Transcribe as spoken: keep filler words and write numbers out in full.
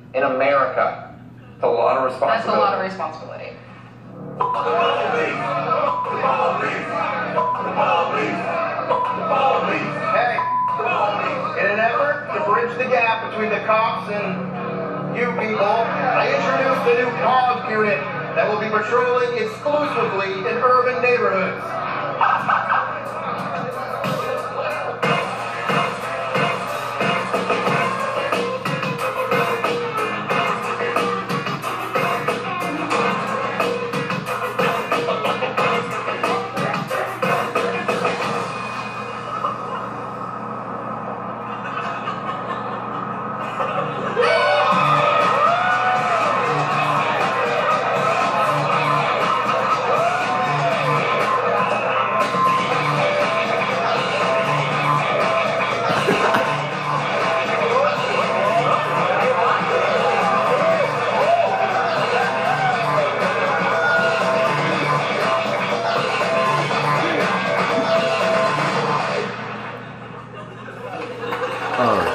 in America. It's a lot of responsibility. That's a lot of responsibility. The police! The police! The police! The police! Hey, The police! in an effort to bridge the gap between the cops and you people, I introduced the new P O G unit that will be patrolling exclusively in urban neighborhoods. Oh,